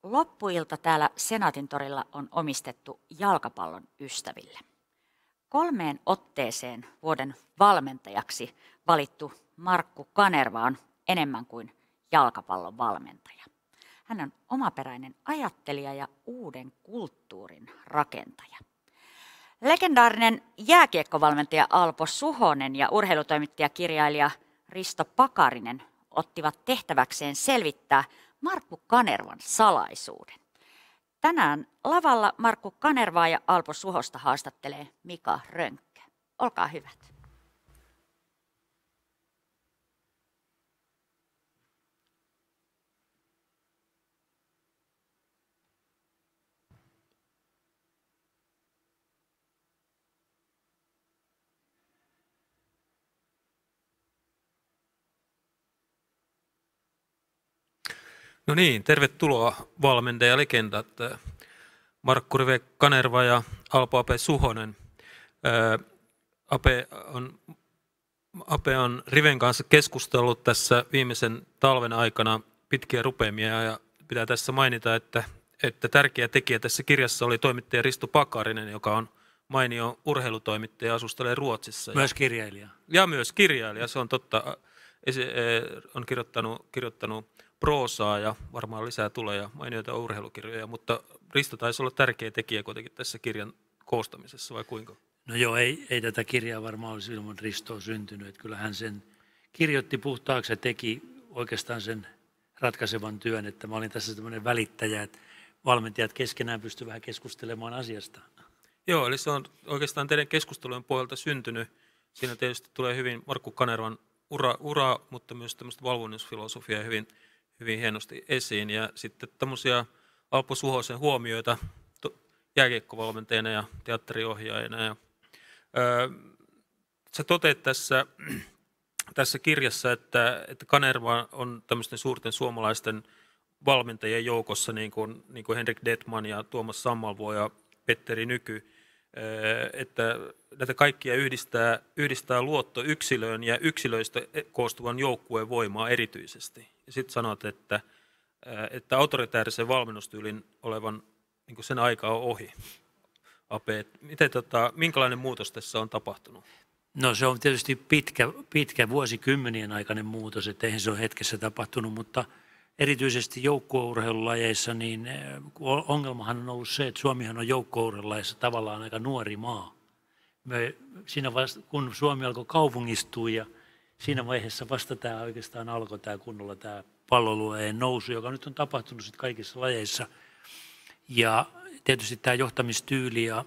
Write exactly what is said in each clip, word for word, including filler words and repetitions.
Loppuilta täällä Senaatintorilla on omistettu jalkapallon ystäville. Kolmeen otteeseen vuoden valmentajaksi valittu Markku Kanerva on enemmän kuin jalkapallon valmentaja. Hän on omaperäinen ajattelija ja uuden kulttuurin rakentaja. Legendaarinen jääkiekkovalmentaja Alpo Suhonen ja urheilutoimittajakirjailija Risto Pakarinen ottivat tehtäväkseen selvittää Markku Kanervan salaisuuden. Tänään lavalla Markku Kanervaa ja Alpo Suhosta haastattelee Mika Rönkkö. Olkaa hyvät. No niin, tervetuloa valmentajalegendat Markku Rive Kanerva ja Alpo Ape Suhonen. Ää, Ape, on, Ape on Riven kanssa keskustellut tässä viimeisen talven aikana pitkiä rupeamia ja pitää tässä mainita, että, että tärkeä tekijä tässä kirjassa oli toimittaja Risto Pakarinen, joka on mainio urheilutoimittaja ja asustelee Ruotsissa. Myös kirjailija. Ja myös kirjailija, se on totta. On kirjoittanut, kirjoittanut proosaa ja varmaan lisää tulee ja mainioita urheilukirjoja, mutta Risto taisi olla tärkeä tekijä kuitenkin tässä kirjan koostamisessa, vai kuinka? No joo, ei, ei tätä kirjaa varmaan olisi ilman Ristoa syntynyt. Että kyllä hän sen kirjoitti puhtaaksi ja teki oikeastaan sen ratkaisevan työn, että mä olin tässä tämmöinen välittäjä, että valmentajat keskenään pystyivät vähän keskustelemaan asiasta. Joo, eli se on oikeastaan teidän keskustelujen pohjalta syntynyt. Siinä tietysti tulee hyvin Markku Kanervan ura, ura mutta myös tämmöistä valvonnusfilosofiaa hyvin hyvin hienosti esiin. Ja sitten tämmöisiä Alpo Suhosen huomioita jääkiekkovalmentajana ja teatteriohjaajana. Ja, öö, sä toteat tässä, tässä kirjassa, että, että Kanerva on tämmöisten suurten suomalaisten valmentajien joukossa, niin kuin, niin kuin Henrik Detman ja Tuomas Sammalvuo ja Petteri Nyky, öö, että näitä kaikkia yhdistää, yhdistää luotto yksilöön ja yksilöistä koostuvan joukkueen voimaa erityisesti. Ja sitten sanot, että, että autoritäärisen valmennustyylin olevan niin sen aika on ohi. Ape, miten, tota, minkälainen muutos tässä on tapahtunut? No se on tietysti pitkä, pitkä vuosikymmenien aikainen muutos, että eihän se ole hetkessä tapahtunut, mutta erityisesti joukkueurheilulajeissa niin ongelmahan on ollut se, että Suomihan on joukkueurheilulajeissa tavallaan aika nuori maa. Me, siinä vasta, kun Suomi alkoi kaupungistua ja siinä vaiheessa vasta tämä oikeastaan alkoi tämä kunnolla tämä pallolueen nousu, joka nyt on tapahtunut sit kaikissa lajeissa. Ja tietysti tämä johtamistyyli ja,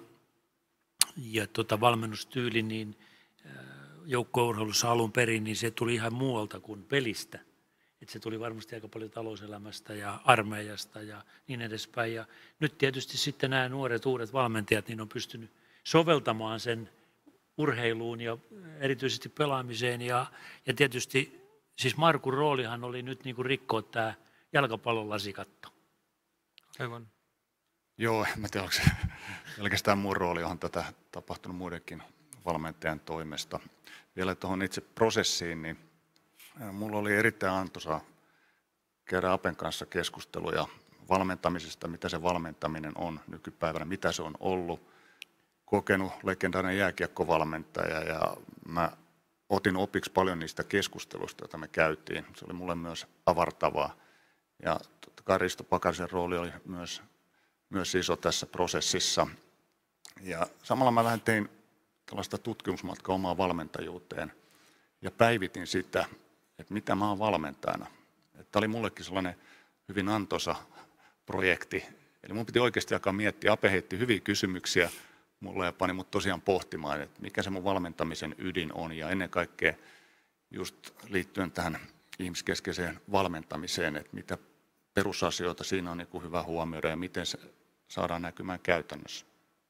ja tota valmennustyyli niin joukkueurheilussa alun perin, niin se tuli ihan muualta kuin pelistä. Et se tuli varmasti aika paljon talouselämästä ja armeijasta ja niin edespäin. Ja nyt tietysti sitten nämä nuoret uudet valmentajat niin on pystynyt soveltamaan sen urheiluun ja erityisesti pelaamiseen. Ja, ja tietysti siis Markun roolihan oli nyt niin kuin rikkoa tämä jalkapallon lasikatto. Aivan. Joo, en tiedä, onko se pelkästään mun rooli, onhan tätä tapahtunut muidenkin valmentajan toimesta. Vielä tuohon itse prosessiin, niin mulla oli erittäin antoisaa käydä Apen kanssa keskusteluja valmentamisesta, mitä se valmentaminen on nykypäivänä, mitä se on ollut. Kokenut legendaarinen jääkiekkovalmentaja ja mä otin opiksi paljon niistä keskusteluista, joita me käytiin. Se oli mulle myös avartavaa. Ja totta kai Risto Pakarisen rooli oli myös, myös iso tässä prosessissa. Ja samalla mä vähän tein tällaista tutkimusmatkaa omaan valmentajuuteen ja päivitin sitä, että mitä mä oon valmentajana. Tämä oli mullekin sellainen hyvin antoisa projekti. Eli mun piti oikeasti alkaa miettiä. Ape heitti hyviä kysymyksiä mulle ja pani mut tosiaan pohtimaan, että mikä se mun valmentamisen ydin on. Ja ennen kaikkea just liittyen tähän ihmiskeskeiseen valmentamiseen, että mitä perusasioita siinä on niin kuin hyvä huomioida ja miten se saadaan näkymään käytännössä.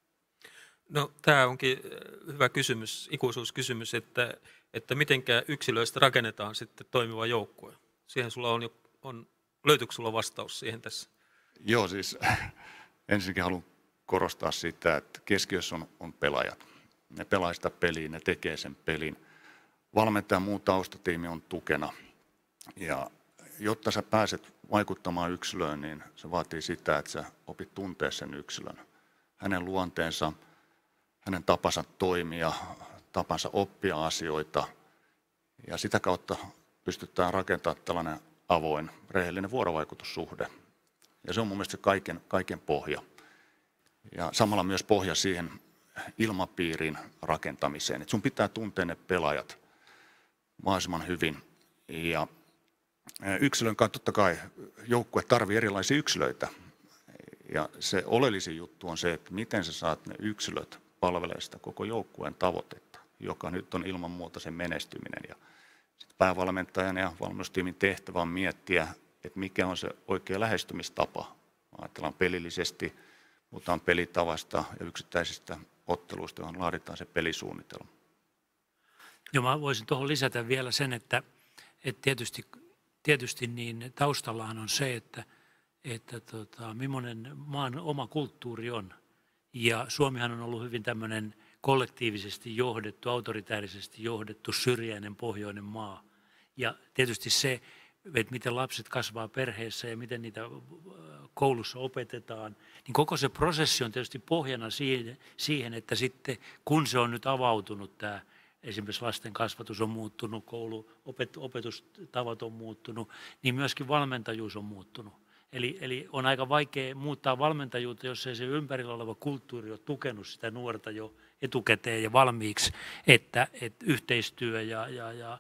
No tämä onkin hyvä kysymys, ikuisuuskysymys, että, että mitenkä yksilöistä rakennetaan sitten toimiva joukkue. Siihen sulla on jo, on, löytyykö sulla vastaus siihen tässä? Joo, siis ensinnäkin haluan korostaa sitä, että keskiössä on, on pelaajat. Ne pelaa sitä peliä, ne tekee sen pelin. Valmentaja ja muu taustatiimi on tukena. Ja jotta sä pääset vaikuttamaan yksilöön, niin se vaatii sitä, että sä opit tuntea sen yksilön. Hänen luonteensa, hänen tapansa toimia, tapansa oppia asioita. Ja sitä kautta pystytään rakentamaan tällainen avoin, rehellinen vuorovaikutussuhde. Ja se on mun mielestä se kaiken, kaiken pohja. Ja samalla myös pohja siihen ilmapiirin rakentamiseen. Et sun pitää tuntea ne pelaajat mahdollisimman hyvin. Ja yksilön kanssa totta kai joukkue tarvitsee erilaisia yksilöitä. Ja se oleellisin juttu on se, että miten sä saat ne yksilöt palvelemaan sitä koko joukkueen tavoitetta, joka nyt on ilman muuta sen menestyminen. Ja sit päävalmentajan ja valmennustiimin tehtävä on miettiä, että mikä on se oikea lähestymistapa. Ajatellaan pelillisesti, puhutaan pelitavasta ja yksittäisistä otteluista, johon laaditaan se pelisuunnitelma. Joo, mä voisin tuohon lisätä vielä sen, että, että tietysti, tietysti niin taustallahan on se, että, että tota, millainen maan oma kulttuuri on. Ja Suomihan on ollut hyvin tämmöinen kollektiivisesti johdettu, autoritäärisesti johdettu, syrjäinen pohjoinen maa. Ja tietysti se, että miten lapset kasvaa perheessä ja miten niitä koulussa opetetaan, niin koko se prosessi on tietysti pohjana siihen, että sitten kun se on nyt avautunut, tämä esimerkiksi lasten kasvatus on muuttunut, koulu, opet, opetustavat on muuttunut, niin myöskin valmentajuus on muuttunut. Eli, eli on aika vaikea muuttaa valmentajuutta, jos ei se ympärillä oleva kulttuuri ole tukenut sitä nuorta jo etukäteen ja valmiiksi, että, että yhteistyö ja, ja, ja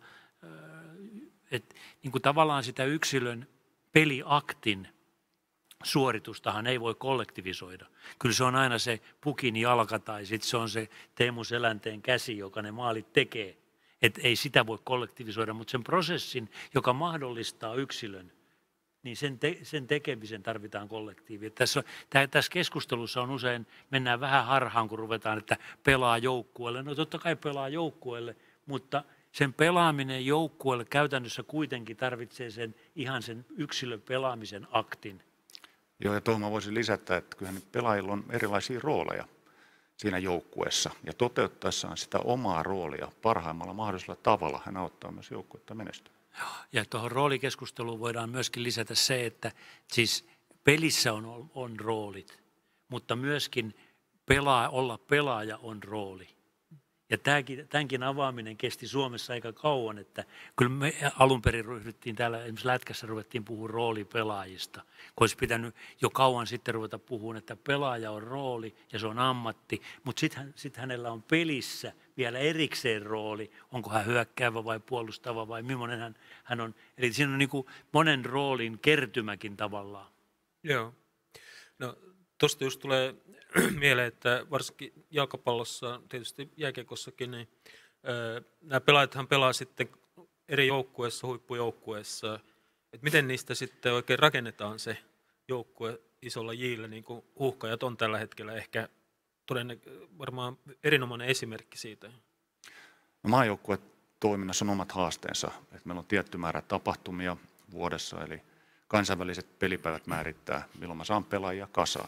että niin kuin tavallaan sitä yksilön peliaktin suoritustahan ei voi kollektivisoida. Kyllä se on aina se pukin jalka tai sitten se on se Teemu Selänteen käsi, joka ne maalit tekee. Että ei sitä voi kollektivisoida, mutta sen prosessin, joka mahdollistaa yksilön, niin sen, te, sen tekemisen tarvitaan kollektiivi. Tässä, tää, tässä keskustelussa on usein, mennään vähän harhaan, kun ruvetaan, että pelaa joukkueelle. No totta kai pelaa joukkueelle, mutta sen pelaaminen joukkueelle käytännössä kuitenkin tarvitsee sen ihan sen yksilön pelaamisen aktin. Joo, ja tuohon mä voisin lisätä, että kyllähän pelaajilla on erilaisia rooleja siinä joukkueessa. Ja toteuttaessaan sitä omaa roolia parhaimmalla mahdollisella tavalla hän auttaa myös joukkuetta menestymään. Ja tuohon roolikeskusteluun voidaan myöskin lisätä se, että siis pelissä on, on roolit, mutta myöskin pelaa, olla pelaaja on rooli. Ja tämänkin, tämänkin avaaminen kesti Suomessa aika kauan, että kyllä me alun perin ryhdyttiin täällä, esimerkiksi Lätkässä ruvettiin puhua roolipelaajista, kun olisi pitänyt jo kauan sitten ruveta puhumaan, että pelaaja on rooli ja se on ammatti, mutta sitten sit hänellä on pelissä vielä erikseen rooli, onko hän hyökkäävä vai puolustava vai millainen hän, hän on. Eli siinä on niin kuin monen roolin kertymäkin tavallaan. Joo. No tuosta just tulee mieleen, että varsinkin jalkapallossa, tietysti jääkiekossakin, niin öö, nämä pelaajathan pelaa sitten eri joukkueissa, huippujoukkueissa. Et miten niistä sitten oikein rakennetaan se joukkue isolla jillä, niin kuin Huuhkajat on tällä hetkellä ehkä todennäköisesti varmaan erinomainen esimerkki siitä. No, maajoukkuetoiminnassa on omat haasteensa. Et meillä on tietty määrä tapahtumia vuodessa, eli kansainväliset pelipäivät määrittää, milloin mä saan pelaajia kasaan.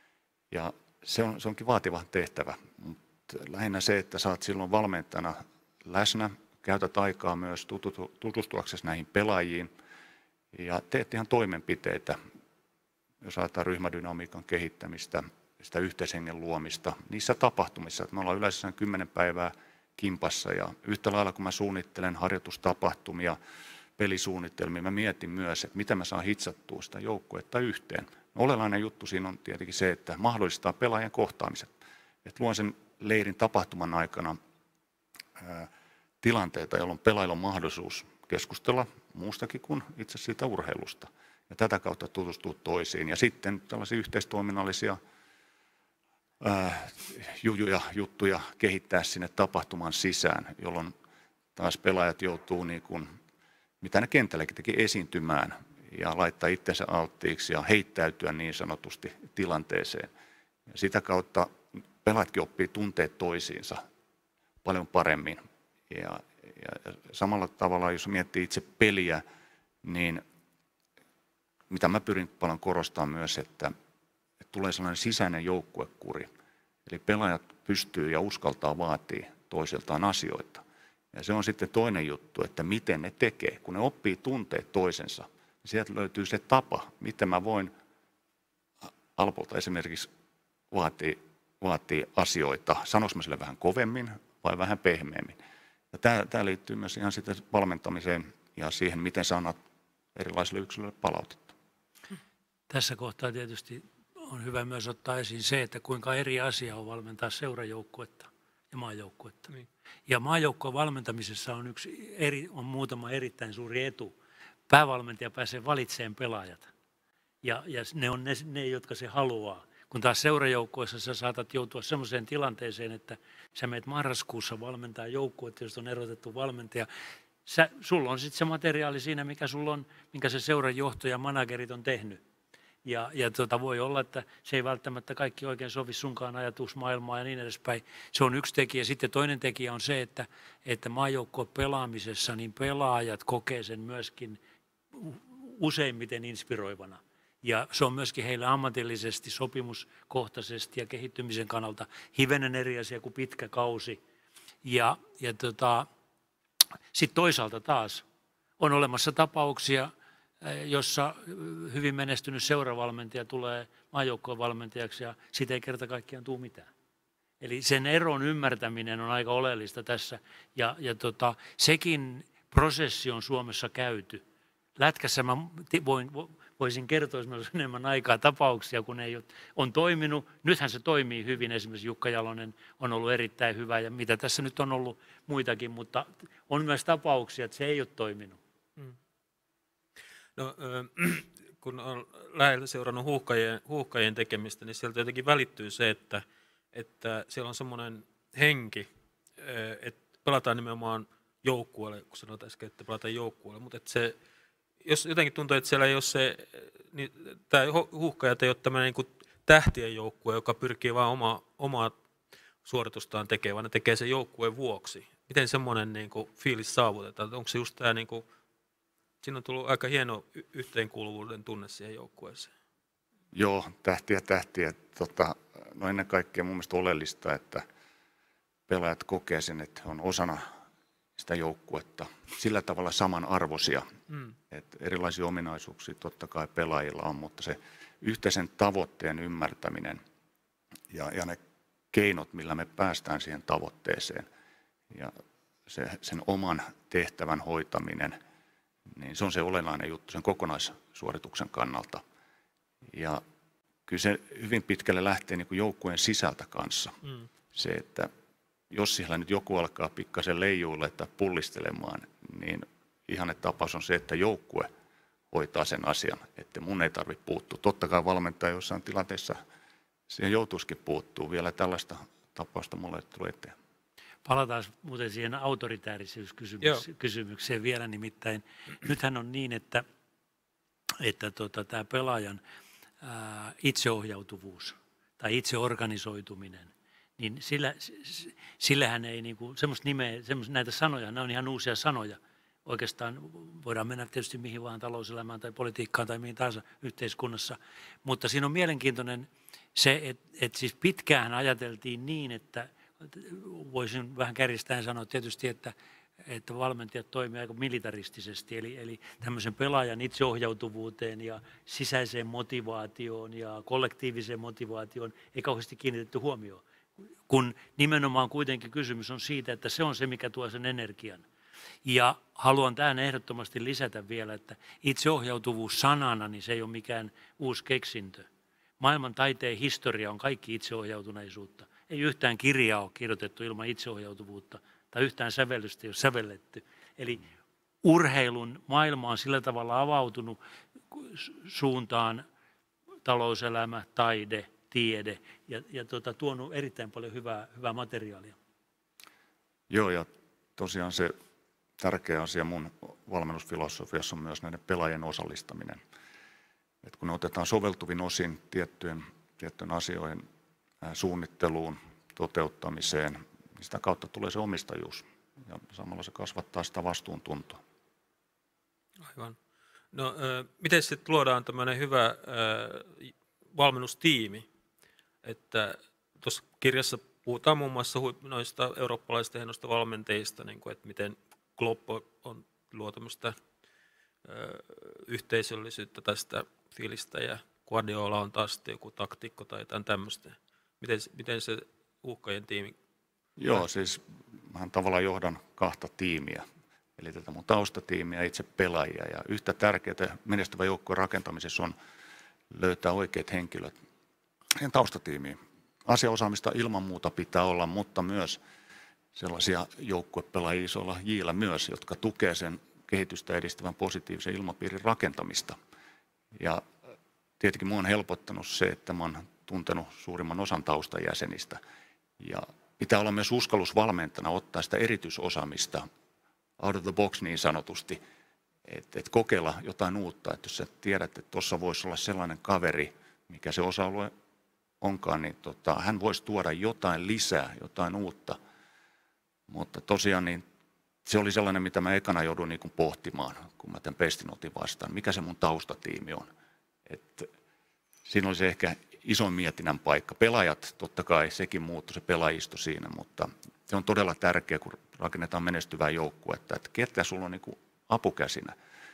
Ja se, on, se onkin vaativa tehtävä, mutta lähinnä se, että saat silloin valmentajana läsnä, käytät aikaa myös tutustuaksesi näihin pelaajiin ja teet ihan toimenpiteitä, jos ajatellaan ryhmädynamiikan kehittämistä, sitä yhteishengen luomista, niissä tapahtumissa, että me ollaan yleensä kymmenen päivää kimpassa ja yhtä lailla kun mä suunnittelen harjoitustapahtumia, pelisuunnitelmia, mä mietin myös, että miten mä saan hitsattua sitä joukkuetta yhteen. Oleellinen juttu siinä on tietenkin se, että mahdollistaa pelaajan kohtaamiset. Et luon sen leirin tapahtuman aikana ää, tilanteita, jolloin pelaajilla on mahdollisuus keskustella muustakin kuin itse siitä urheilusta. Ja tätä kautta tutustua toisiin. Ja sitten tällaisia yhteistoiminnallisia ää, jujuja, juttuja kehittää sinne tapahtuman sisään, jolloin taas pelaajat joutuu, niin kuin, mitä ne kentälläkin teki, esiintymään ja laittaa itsensä alttiiksi ja heittäytyä niin sanotusti tilanteeseen. Ja sitä kautta pelaajatkin oppii tunteet toisiinsa paljon paremmin. Ja, ja samalla tavalla, jos miettii itse peliä, niin mitä mä pyrin paljon korostamaan myös, että, että tulee sellainen sisäinen joukkuekuri. Eli pelaajat pystyy ja uskaltaa vaatia toisiltaan asioita. Ja se on sitten toinen juttu, että miten ne tekee. Kun ne oppii tunteet toisensa, sieltä löytyy se tapa, miten mä voin Alpolta esimerkiksi vaatii, vaatii asioita. Sanoinko mä sille vähän kovemmin vai vähän pehmeämmin? Ja tämä, tämä liittyy myös ihan sitten valmentamiseen ja siihen, miten sä annat erilaisille yksilöille palautetta. Tässä kohtaa tietysti on hyvä myös ottaa esiin se, että kuinka eri asia on valmentaa seurajoukkuetta ja maajoukkuetta. Niin. Ja maajoukkueen valmentamisessa on, yksi eri, on muutama erittäin suuri etu. Päävalmentaja pääsee valitsemaan pelaajat ja, ja ne on ne, ne, jotka se haluaa. Kun taas seurajoukkueessa sä saatat joutua sellaiseen tilanteeseen, että sä meet marraskuussa valmentaa joukkuetta, josta on erotettu valmentaja. Sä, sulla on sitten se materiaali siinä, mikä sulla on, minkä se seurajohto ja managerit on tehnyt. Ja, ja tota, voi olla, että se ei välttämättä kaikki oikein sovi sunkaan ajatusmaailmaa ja niin edespäin. Se on yksi tekijä. Sitten toinen tekijä on se, että, että maajoukkueen pelaamisessa niin pelaajat kokee sen myöskin useimmiten inspiroivana. Ja se on myöskin heille ammatillisesti, sopimuskohtaisesti ja kehittymisen kannalta hivenen eri asia kuin pitkä kausi. Ja, ja tota, sitten toisaalta taas on olemassa tapauksia, jossa hyvin menestynyt seuravalmentaja tulee maajoukkojen valmentajaksi ja siitä ei kerta kaikkiaan tule mitään. Eli sen eron ymmärtäminen on aika oleellista tässä ja, ja tota, sekin prosessi on Suomessa käyty. Lätkässä mä voin, voisin kertoa, jos meillä olisi enemmän aikaa tapauksia, kun ei ole, on toiminut. Nythän se toimii hyvin, esimerkiksi Jukka Jalonen on ollut erittäin hyvä ja mitä tässä nyt on ollut muitakin, mutta on myös tapauksia, että se ei ole toiminut. Hmm. No, kun on läheltä seurannut huuhkajien, huuhkajien tekemistä, niin sieltä jotenkin välittyy se, että, että siellä on semmoinen henki, että pelataan nimenomaan joukkueelle, kun sanotaan äsken, että pelataan joukkueelle, mutta että se, jos jotenkin tuntuu, että siellä ei ole se, niin tämä huuhkajat ei ole tämmöinen niin kuin tähtien joukkue, joka pyrkii vain oma, omaa suoritustaan tekemään, vaan ne tekee sen joukkueen vuoksi. Miten semmoinen niin kuin fiilis saavutetaan? Onko se just tämä niin kuin siinä on tullut aika hieno yhteenkuuluvuuden tunne siihen joukkueeseen. Joo, tähtiä tähtiä. Tota, no ennen kaikkea mun mielestä oleellista, että pelaajat kokee sen, että on osana sitä joukkuetta sillä tavalla samanarvoisia. Mm. Että erilaisia ominaisuuksia totta kai pelaajilla on, mutta se yhteisen tavoitteen ymmärtäminen ja, ja ne keinot, millä me päästään siihen tavoitteeseen ja se, sen oman tehtävän hoitaminen, niin se on se olennainen juttu sen kokonaissuorituksen kannalta. Ja kyllä se hyvin pitkälle lähtee niin kuin joukkueen sisältä kanssa. Mm. Se, että jos siellä nyt joku alkaa pikkasen leijuille tai pullistelemaan, niin ihanne tapaus on se, että joukkue hoitaa sen asian, että mun ei tarvitse puuttua. Totta kai valmentaja jossain tilanteessa siihen joutuisikin puuttuu. Vielä tällaista tapausta mulle ei tullut eteen. Palataan muuten siihen autoritäärisyyskysymykseen vielä, nimittäin nythän on niin, että, että tota, tämä pelaajan ää, itseohjautuvuus tai itseorganisoituminen, niin sillä, sillähän ei niinku, semmoista nimeä, semmoista, näitä sanoja, nämä on ihan uusia sanoja. Oikeastaan voidaan mennä tietysti mihin vaan talouselämään tai politiikkaan tai mihin tahansa yhteiskunnassa, mutta siinä on mielenkiintoinen se, että, että siis pitkään ajateltiin niin, että voisin vähän kärjistäen sanoa tietysti, että, että valmentajat toimivat aika militaristisesti, eli, eli tämmöisen pelaajan itseohjautuvuuteen ja sisäiseen motivaatioon ja kollektiiviseen motivaatioon ei kauheasti kiinnitetty huomioon, kun nimenomaan kuitenkin kysymys on siitä, että se on se, mikä tuo sen energian. Ja haluan tähän ehdottomasti lisätä vielä, että itseohjautuvuus sanana, niin se ei ole mikään uusi keksintö. Maailman taiteen historia on kaikki itseohjautuneisuutta. Ei yhtään kirjaa ole kirjoitettu ilman itseohjautuvuutta tai yhtään sävellystä ei ole sävelletty. Eli urheilun maailma on sillä tavalla avautunut suuntaan talouselämä, taide, tiede ja, ja tuota, tuonut erittäin paljon hyvää, hyvää materiaalia. Joo, ja tosiaan se tärkeä asia mun valmennusfilosofiassa on myös näiden pelaajien osallistaminen. Et kun ne otetaan soveltuvin osin tiettyjen, tiettyjen asioihin suunnitteluun, toteuttamiseen, niin sitä kautta tulee se omistajuus ja samalla se kasvattaa sitä vastuuntuntoa. Aivan. No, äh, miten sitten luodaan tämmöinen hyvä äh, valmennustiimi, että tuossa kirjassa puhutaan muun muassa noista eurooppalaisista hienoista valmentajista, niin kuin, että miten Klopp on luo tämmöistä yhteisöllisyyttä tästä fiilistä ja Guardiola on taas joku taktikko tai jotain tämmöistä. Miten, miten se Uhkajien tiimi? Joo, siis mä tavallaan johdan kahta tiimiä, eli tätä mun taustatiimiä ja itse pelaajia. Ja yhtä tärkeää menestyvän joukkueen rakentamisessa on löytää oikeat henkilöt heidän taustatiimiin. Asiaosaamista ilman muuta pitää olla, mutta myös sellaisia joukkuepelaajia isolla jillä myös, jotka tukee sen kehitystä edistävän positiivisen ilmapiirin rakentamista. Ja tietenkin minua on helpottanut se, että mä oon tuntenut suurimman osan taustan jäsenistä. Ja pitää olla myös uskallus valmentajana ottaa sitä erityisosaamista out of the box niin sanotusti, että et kokeilla jotain uutta. Että jos sä tiedät, että tuossa voisi olla sellainen kaveri, mikä se osa-alue onkaan, niin tota, hän voisi tuoda jotain lisää, jotain uutta. Mutta tosiaan niin se oli sellainen, mitä mä ekana joudun niin kuin pohtimaan, kun mä tämän pestin otin vastaan. Mikä se mun taustatiimi on? Et siinä oli se ehkä isoin mietinnän paikka. Pelaajat, totta kai sekin muuttui, se pelaajisto siinä, mutta se on todella tärkeää, kun rakennetaan menestyvää joukkuetta, että ketkä sulla on niin kuin apukäsinä.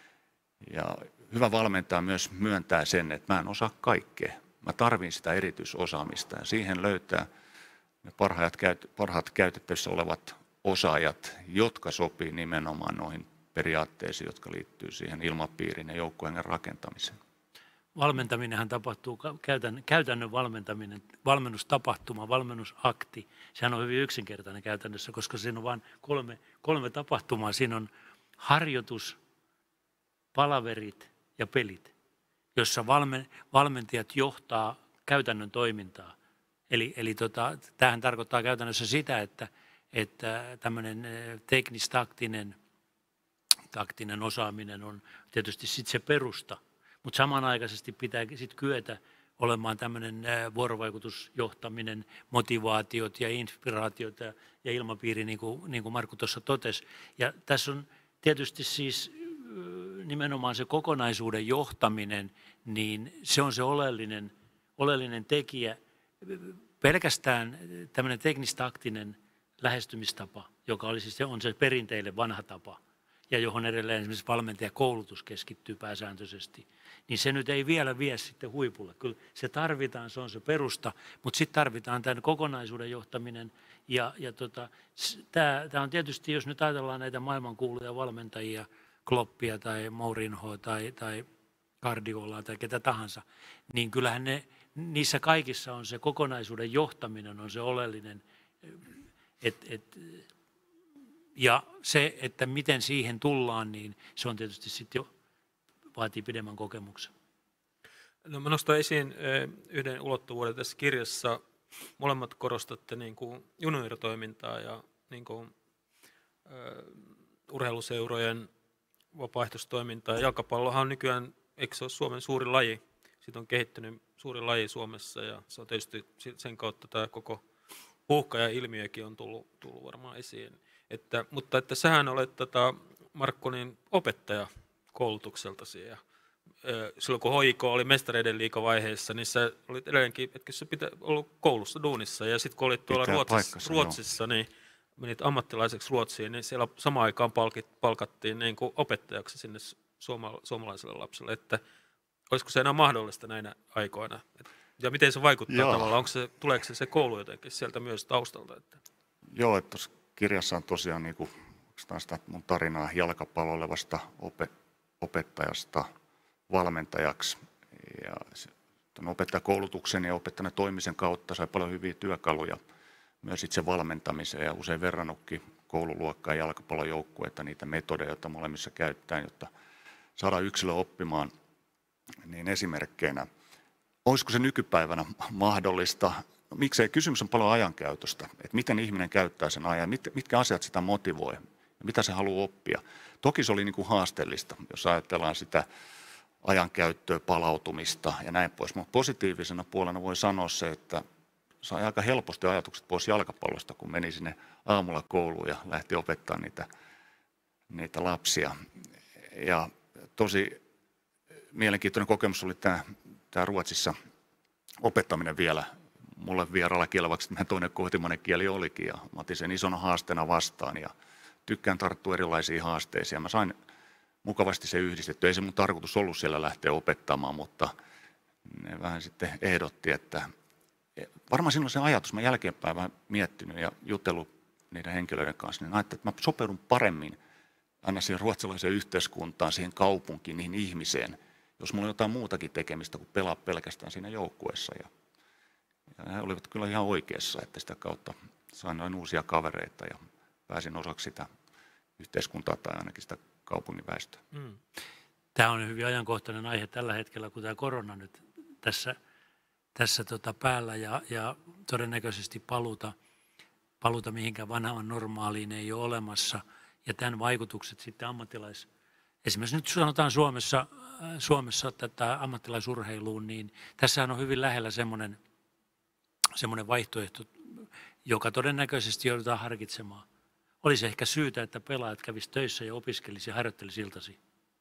Ja hyvä valmentaja myös myöntää sen, että mä en osaa kaikkea. Mä tarvin sitä erityisosaamista ja siihen löytää ne parhaat, parhaat käytettävissä olevat osaajat, jotka sopii nimenomaan noihin periaatteisiin, jotka liittyy siihen ilmapiiriin ja joukkueen rakentamiseen. Valmentaminenhan tapahtuu, käytännön, käytännön valmentaminen, valmennustapahtuma, valmennusakti. Sehän on hyvin yksinkertainen käytännössä, koska siinä on vain kolme, kolme tapahtumaa. Siinä on harjoitus, palaverit ja pelit, jossa valmen, valmentajat johtaa käytännön toimintaa. Eli, eli tota, tämähän tarkoittaa käytännössä sitä, että, että tämmöinen teknis-taktinen taktinen osaaminen on tietysti sitten se perusta. Mutta samanaikaisesti pitää sitten kyetä olemaan tämmöinen vuorovaikutusjohtaminen, motivaatiot ja inspiraatiot ja, ja ilmapiiri, niin kuin, niin kuin Markku tuossa totesi. Ja tässä on tietysti siis nimenomaan se kokonaisuuden johtaminen, niin se on se oleellinen, oleellinen tekijä. Pelkästään tämmöinen teknistaktinen lähestymistapa, joka oli siis, on se perinteille vanha tapa, ja johon edelleen esimerkiksi valmentajakoulutus keskittyy pääsääntöisesti, niin se nyt ei vielä vie sitten huipulle. Kyllä se tarvitaan, se on se perusta, mutta sitten tarvitaan tämän kokonaisuuden johtaminen. Ja, ja tota, tämä on tietysti, jos nyt ajatellaan näitä maailmankuuluja valmentajia, Kloppia tai Mourinhoa tai, tai Guardiolaa tai ketä tahansa, niin kyllähän ne, niissä kaikissa on se kokonaisuuden johtaminen on se oleellinen. Et, et, ja se, että miten siihen tullaan, niin se on tietysti sitten jo vaatii pidemmän kokemuksen. No mä nostan esiin yhden ulottuvuuden tässä kirjassa. Molemmat korostatte niin kuin junioritoimintaa ja niin kuin, uh, urheiluseurojen vapaaehtoistoimintaa. Jalkapallohan on nykyään, eikö se ole Suomen suuri laji? Siitä on kehittynyt suuri laji Suomessa ja se on tietysti sen kautta tämä koko Uhkaja-ilmiökin on tullut, tullut varmaan esiin. Että, mutta että sähän olet tota, Markku, niin opettaja koulutukseltasi ja ö, silloin kun H I K oli mestareiden liigavaiheessa, niin sä olit edelleenkin, etkö sä pitää ollut koulussa duunissa ja sitten kun olit tuolla Ruotsissa, paikkansa, Ruotsissa niin menit ammattilaiseksi Ruotsiin, niin siellä samaan aikaan palkit, palkattiin niin kuin opettajaksi sinne suoma, suomalaiselle lapselle, että olisiko se enää mahdollista näinä aikoina? Ja miten se vaikuttaa Joo. tavallaan? Onko se, tuleeko se, se koulu jotenkin sieltä myös taustalta? Että? Joo, että tuossa kirjassa on tosiaan niin kuin, sitä mun tarinaa jalkapallo olevasta opet, opettajasta valmentajaksi. Ja tuon opettajakoulutuksen ja opettajan toimisen kautta sai paljon hyviä työkaluja myös itse valmentamiseen ja usein verrannutkin koululuokkaa ja jalkapallojoukkueita, niitä metodeja, joita molemmissa käytetään, jotta saadaan yksilö oppimaan niin esimerkkeinä. Olisiko se nykypäivänä mahdollista? No, miksei? Kysymys on paljon ajankäytöstä, että miten ihminen käyttää sen ajan, mitkä asiat sitä motivoi ja mitä se haluaa oppia. Toki se oli niin kuin haasteellista, jos ajatellaan sitä ajankäyttöä, palautumista ja näin pois. Mutta positiivisena puolena voi sanoa se, että sai aika helposti ajatukset pois jalkapallosta, kun meni sinne aamulla kouluun ja lähti opettamaan niitä, niitä lapsia. Ja tosi mielenkiintoinen kokemus oli tämä, tämä Ruotsissa opettaminen vielä mulle vieraalla kielellä, vaikka meidän toinen kotimainen kieli olikin. Ja mä otin sen isona haasteena vastaan ja tykkään tarttua erilaisiin haasteisiin. Mä sain mukavasti se yhdistetty. Ei se mun tarkoitus ollut siellä lähteä opettamaan, mutta ne vähän sitten ehdotti, että varmaan silloin se ajatus, mä jälkeenpäin vähän miettinyt ja jutellut niiden henkilöiden kanssa, niin ajattelin, että mä sopeudun paremmin aina siihen ruotsalaiseen yhteiskuntaan, siihen kaupunkiin, niihin ihmiseen, jos mulla on jotain muutakin tekemistä kuin pelaa pelkästään siinä joukkueessa. Ja, ja he olivat kyllä ihan oikeassa, että sitä kautta sain noin uusia kavereita ja pääsin osaksi sitä yhteiskuntaa tai ainakin sitä kaupungin väestöä. Mm. Tämä on hyvin ajankohtainen aihe tällä hetkellä, kun tämä korona nyt tässä, tässä tota päällä ja, ja todennäköisesti paluuta, paluuta mihinkään vanhaan normaaliin ei ole olemassa. Ja tämän vaikutukset sitten ammattilais... Esimerkiksi nyt sanotaan Suomessa, Suomessa tätä ammattilaisurheiluun, niin tässähän on hyvin lähellä semmoinen, semmoinen vaihtoehto, joka todennäköisesti joudutaan harkitsemaan. Olisi ehkä syytä, että pelaajat kävisivät töissä ja opiskelisi ja harjoittelisi iltasi.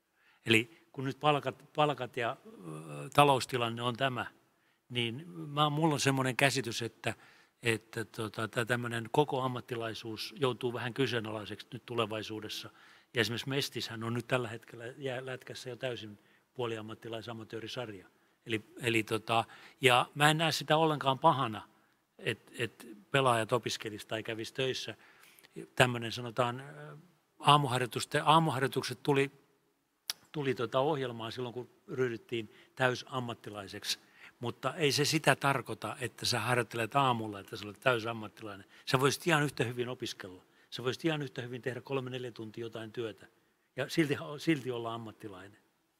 Eli kun nyt palkat, palkat ja ö, taloustilanne on tämä, niin mä, mulla on semmoinen käsitys, että, että tota, tämmöinen koko ammattilaisuus joutuu vähän kyseenalaiseksi nyt tulevaisuudessa. Ja esimerkiksi Mestishän on nyt tällä hetkellä lätkässä jo täysin puoliammattilais-amatöörisarja. Eli, eli tota, ja mä en näe sitä ollenkaan pahana, että et pelaajat opiskelisivat tai kävisivät töissä. Tämmöinen sanotaan, aamuharjoitukset tuli, tuli tota ohjelmaan silloin, kun ryhdyttiin täysammattilaiseksi. Mutta ei se sitä tarkoita, että sä harjoittelet aamulla, että sä olet täysammattilainen. Sä voisit ihan yhtä hyvin opiskella. Sä voisit ihan yhtä hyvin tehdä kolme, neljä tuntia jotain työtä ja silti, silti olla ammattilainen.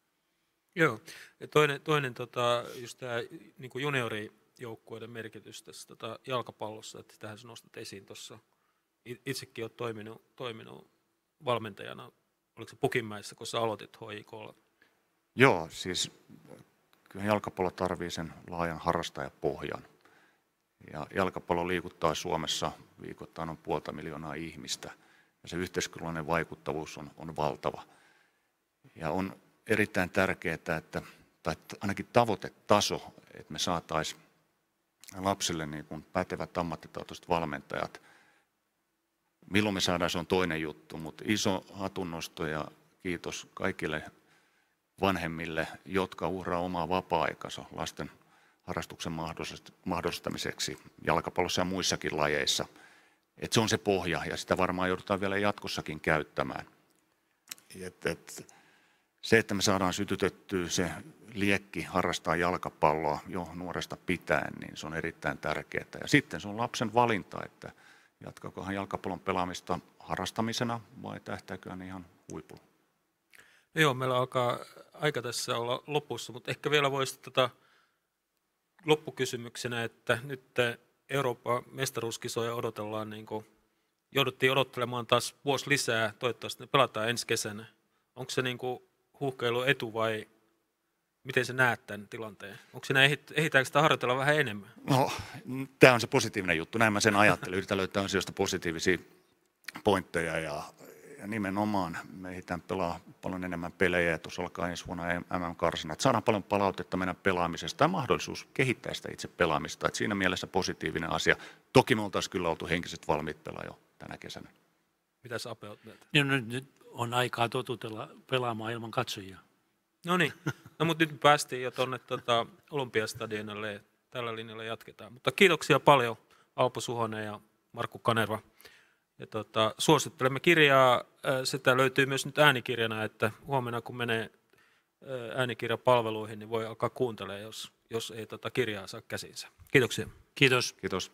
Joo. Ja toinen, toinen tota, just tämä niin kuin juniorijoukkueiden merkitys tässä tota, jalkapallossa, että tähän sä nostat esiin tuossa. Itsekin olet toiminut, toiminut valmentajana, oliko se Pukinmäessä, kun sä aloitit H I K:lla? Joo, siis kyllä jalkapallo tarvii sen laajan harrastajapohjan. Ja jalkapallo liikuttaa Suomessa viikoittain on puolta miljoonaa ihmistä. Ja se yhteiskunnallinen vaikuttavuus on, on valtava. Ja on erittäin tärkeää, että, tai ainakin tavoitetaso, että me saataisiin lapsille niin kuin pätevät ammattitaitoiset valmentajat. Milloin me saadaan, se on toinen juttu, mutta iso hatunnosto ja kiitos kaikille vanhemmille, jotka uhraa omaa vapaa-aikansa lasten harrastuksen mahdollistamiseksi jalkapallossa ja muissakin lajeissa. Et se on se pohja ja sitä varmaan joudutaan vielä jatkossakin käyttämään. Et, et, se, että me saadaan sytytettyä se liekki harrastaa jalkapalloa jo nuoresta pitäen, niin se on erittäin tärkeää. Ja sitten se on lapsen valinta, että jatkakohan jalkapallon pelaamista harrastamisena vai tähtääköhän ihan huipulla. No joo, meillä alkaa aika tässä olla lopussa, mutta ehkä vielä voisi tätä loppukysymyksenä, että nyt Euroopan mestaruuskisoja odotellaan, niin kuin jouduttiin odottelemaan taas vuosi lisää, toivottavasti ne pelataan ensi kesänä. Onko se niin kuin huuhkailu etu vai miten sä näet tämän tilanteen? Onko siinä, ehditäänkö sitä harjoitella vähän enemmän? No, tämä on se positiivinen juttu, näin mä sen ajattelen. Yritän löytää asioista positiivisia pointteja ja, ja nimenomaan me ehditään pelaa paljon enemmän pelejä ja tuossa alkaa ensi vuonna M M-karsinat. Saadaan paljon palautetta meidän pelaamisesta ja mahdollisuus kehittää sitä itse pelaamista. Et siinä mielessä positiivinen asia. Toki me oltaisiin kyllä oltu henkiset valmiit pelaa jo tänä kesänä. Mitä sä Ape oot mieltä? No, nyt, nyt on aikaa totutella pelaamaan ilman katsojia. No niin, no, mutta nyt päästiin jo tuonne tuota, Olympiastadionille ja tällä linjalla jatketaan. Mutta kiitoksia paljon Alpo Suhonen ja Markku Kanerva. Ja tuota, suosittelemme kirjaa, sitä löytyy myös nyt äänikirjana, että huomenna kun menee äänikirjapalveluihin, niin voi alkaa kuuntelemaan, jos, jos ei tuota kirjaa saa käsinsä. Kiitoksia. Kiitos. Kiitos.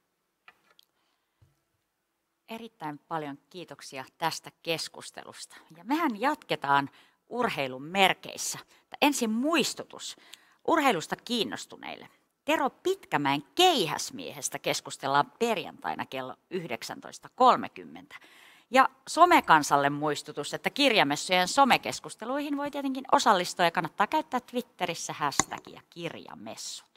Erittäin paljon kiitoksia tästä keskustelusta. Ja mehän jatketaan urheilun merkeissä. Ensin muistutus urheilusta kiinnostuneille. Tero Pitkämäen Keihäsmiehestä keskustellaan perjantaina kello yhdeksäntoista kolmekymmentä. Ja somekansalle muistutus, että kirjamessujen somekeskusteluihin voi tietenkin osallistua ja kannattaa käyttää Twitterissä hashtagia kirjamessut.